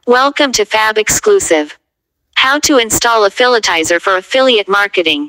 Welcome to Fab Exclusive. How to install Affilitizer for affiliate marketing.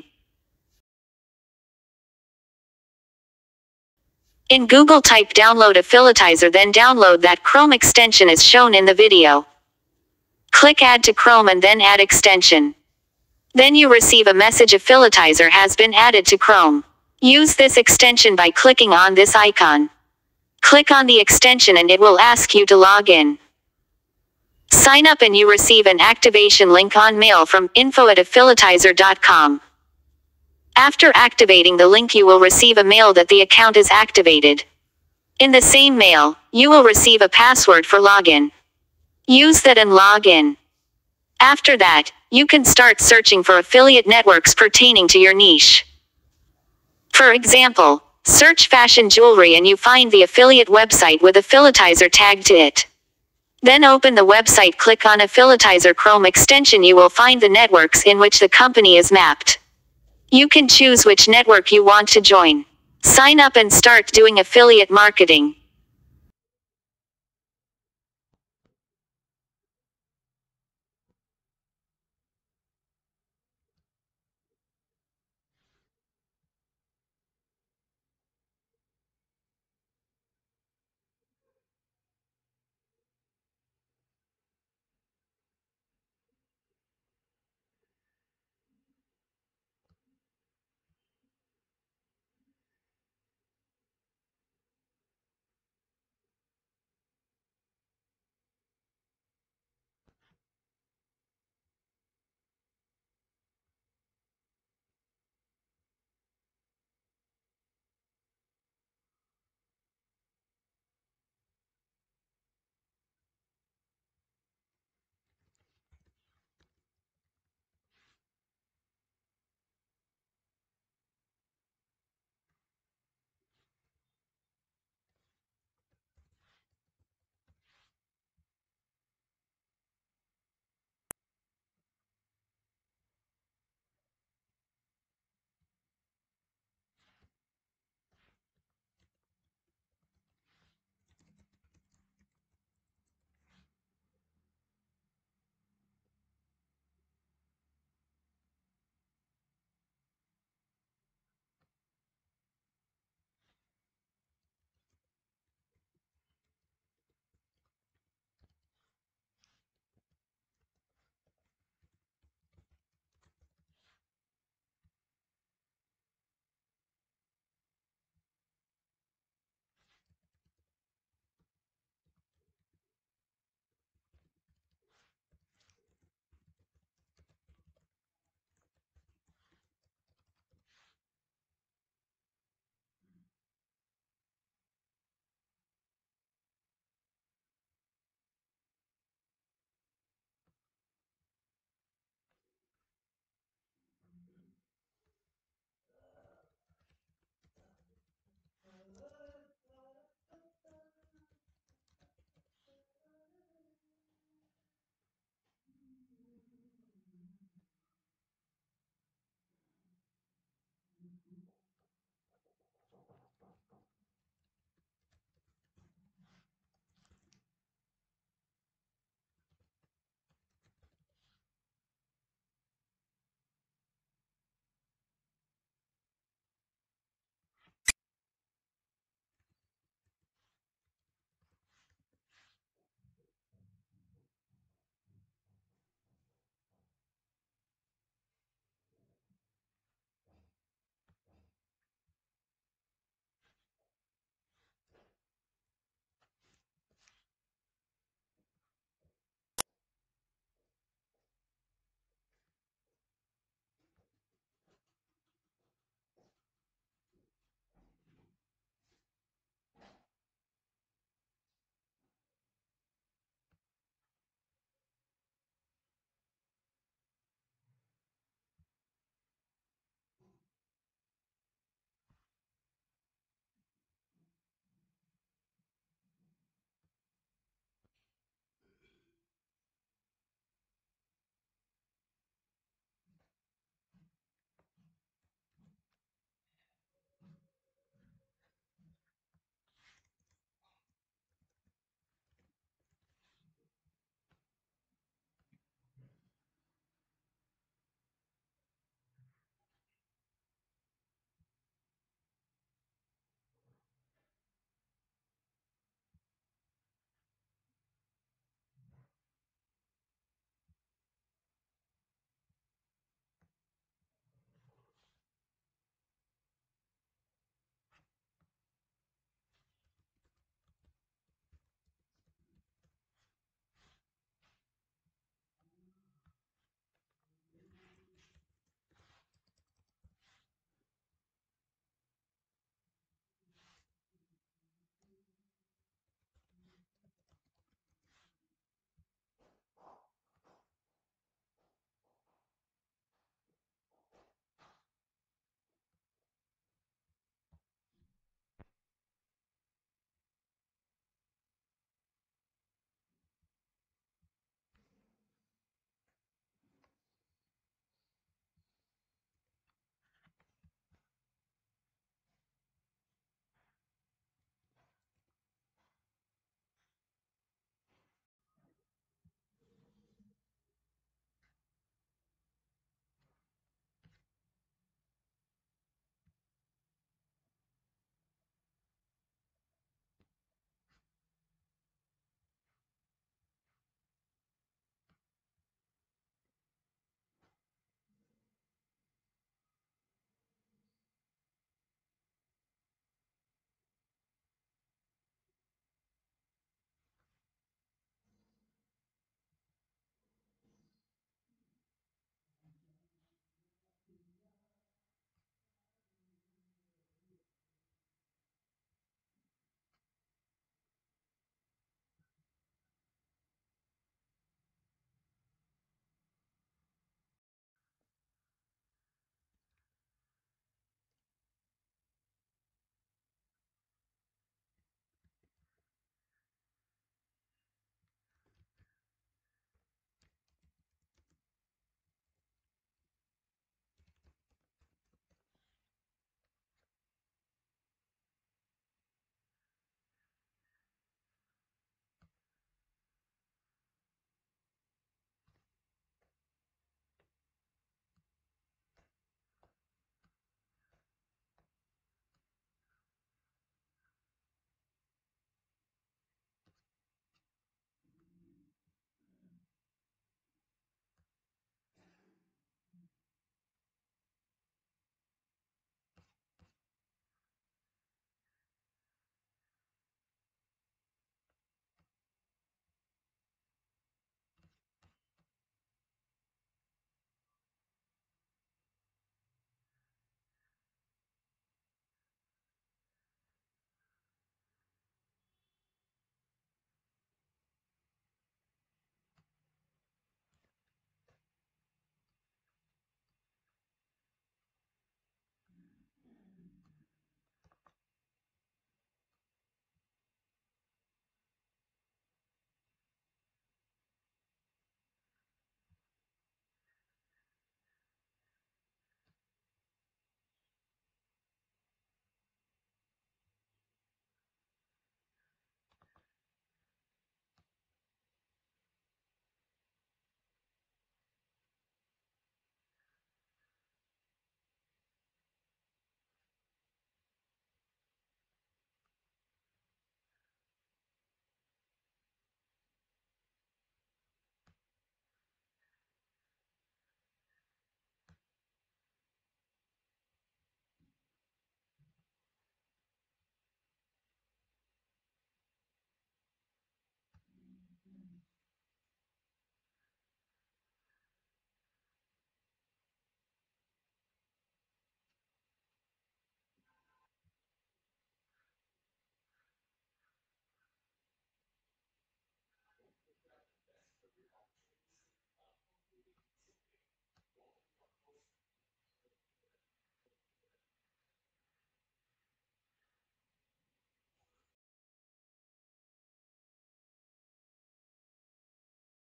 In Google, type download Affilitizer, then download that Chrome extension as shown in the video. Click Add to Chrome and then Add Extension. Then you receive a message Affilitizer has been added to Chrome. Use this extension by clicking on this icon. Click on the extension and it will ask you to log in. Sign up and you receive an activation link on mail from info@affilitizer.com. After activating the link, you will receive a mail that the account is activated. In the same mail, you will receive a password for login. Use that and log in. After that, you can start searching for affiliate networks pertaining to your niche. For example, search fashion jewelry and you find the affiliate website with Affilitizer tagged to it. Then open the website, click on Affilitizer Chrome extension. You will find the networks in which the company is mapped. You can choose which network you want to join. Sign up and start doing affiliate marketing.